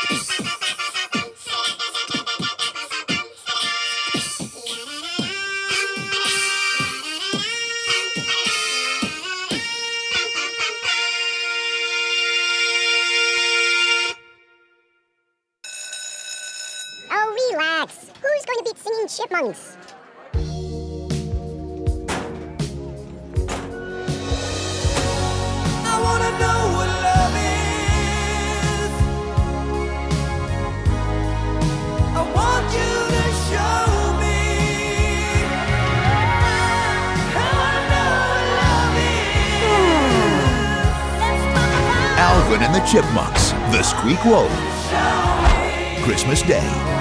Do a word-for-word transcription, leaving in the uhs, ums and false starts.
Oh, relax. Who's going to beat singing chipmunks? I wanna know what love is. I want you to show me. I wanna know what love is. Alvin and the Chipmunks, the Squeakquel. Christmas Day.